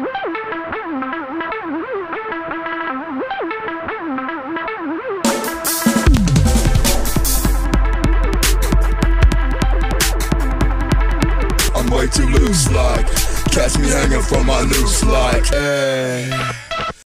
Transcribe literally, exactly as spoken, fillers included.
I'm way too loose like, catch me hanging from my noose like, hey.